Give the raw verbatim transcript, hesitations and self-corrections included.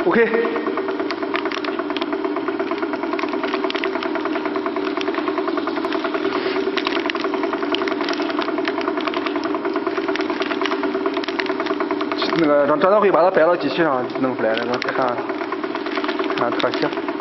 OK。那个让张导会把它摆到机器上弄出来的，咱看看特写。